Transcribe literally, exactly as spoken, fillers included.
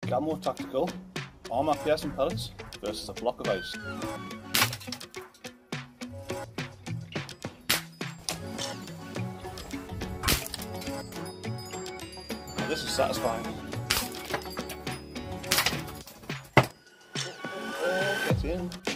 Scammo Tactical armor piercing pellets versus a block of ice. Now this is satisfying. Oh, get in.